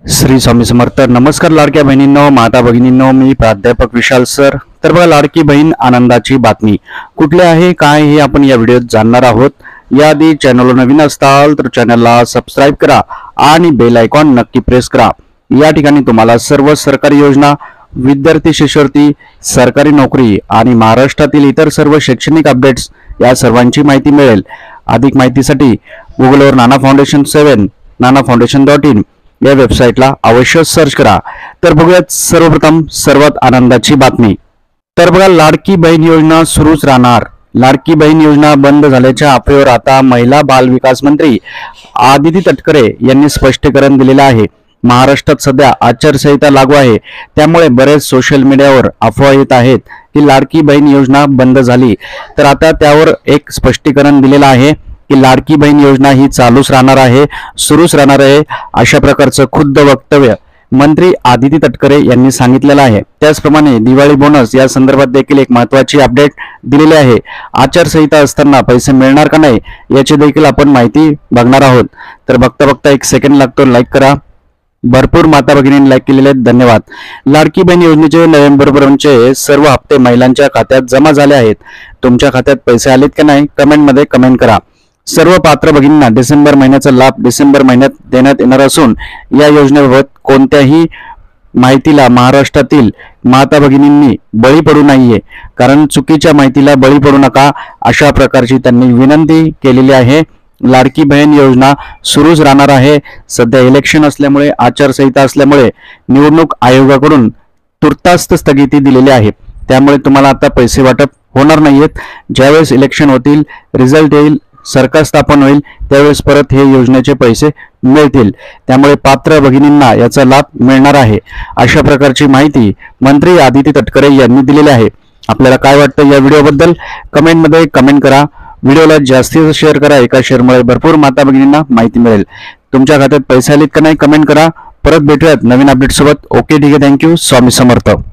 श्री स्वामी समर्थ. नमस्कार लाडक्या बहिणींनो, माता भगिनींनो, मी प्राध्यापक विशाल सर. तर बघा, लाडकी बहीण आनंदाची बातमी कुठली आहे काय हे आपण या व्हिडिओत जाणणार आहोत. याआधी चॅनलवर नवीन असताल तर चॅनलला सबस्क्राईब करा आणि बेल आयकॉन नक्की प्रेस करा. या ठिकाणी तुम्हाला सर्व सरकारी योजना, विद्यार्थी शिष्यवृत्ती, सरकारी नोकरी आणि महाराष्ट्रातील इतर सर्व शैक्षणिक अपडेट्स या सर्वांची माहिती मिळेल. अधिक माहितीसाठी गुगलवर नाना फाउंडेशन 7 nanafoundation.in या वेबसाईटला अवश्य सर्च करा. तर बघूयात सर्वप्रथम सर्वात आनंदाची बातमी. तर बघा, लाडकी बहीण योजना सुरूच राहणार. लाडकी बहीण योजना बंद झाल्याच्या अफवेवर आता महिला बाल विकास मंत्री आदिती तटकरे यांनी स्पष्टीकरण दिलेलं आहे. महाराष्ट्रात सध्या आचारसंहिता लागू आहे, त्यामुळे बरेच सोशल मीडियावर अफवा येत आहेत की लाडकी बहीण योजना बंद झाली. तर आता त्यावर एक स्पष्टीकरण दिलेलं आहे की लाडकी बहीण योजना ही चालूच राहणार आहे, सुरूच राहणार आहे, अशा प्रकारचं खुद्द वक्तव्य मंत्री आदिती तटकरे यांनी सांगितलेलं आहे. त्याचप्रमाणे दिवाळी बोनस या संदर्भात देखील एक महत्त्वाची अपडेट दिलेली आहे. आचारसंहिता असताना पैसे मिळणार का नाही याची देखील आपण माहिती बघणार आहोत. तर बघता बघता 1 सेकंड लागतो, लाईक करा. भरपूर माता भगिनींनी लाईक केलेले, धन्यवाद. लाडकी बहीण योजनेचे नोव्हेंबरपर्यंतचे सर्व हप्ते महिलांच्या खात्यात जमा झाले आहेत. तुमच्या खात्यात पैसे आलेत का नाही कमेंटमध्ये कमेंट करा. सर्व पात्र भगिनींना डिसेंबर महिन्याचा लाभ डिसेंबर महिन्यात देण्यात येणार असून या योजनेबाबत कोणत्याही माहितीला महाराष्ट्रातील माता भगिनींनी बळी पडू नाहीये, कारण चुकीच्या माहितीला बळी पडू नका, अशा प्रकारची त्यांनी विनंती केलेली आहे. लाडकी बहीण योजना सुरूच राहणार आहे. सध्या इलेक्शन असल्यामुळे, आचारसंहिता असल्यामुळे निवडणूक आयोगाकडून तुर्तास स्थगिती दिलेली आहे. त्यामुळे तुम्हाला आता पैसे वाटप होणार नाहीयेत. ज्यावेळेस इलेक्शन होतील, रिझल्ट येईल, सरकार स्थापन होईल, त्यावेळेस परत हे योजनेचे पैसे मिळतील. त्यामुळे पात्र भगिनींना याचा लाभ मिळणार आहे, अशा प्रकारची माहिती मंत्री आदिती तटकरे यांनी दिलेली आहे. आपल्याला काय वाटतं या व्हिडिओबद्दल कमेंटमध्ये कमेंट करा. व्हिडिओला जास्तीत शेअर करा. एका शेअरमुळे भरपूर माता भगिनींना माहिती मिळेल. तुमच्या खात्यात पैसे आलेत का नाही कमेंट करा. परत भेटूयात नवीन अपडेट सोबत. ओके, ठीक आहे, थँक्यू. स्वामी समर्थ.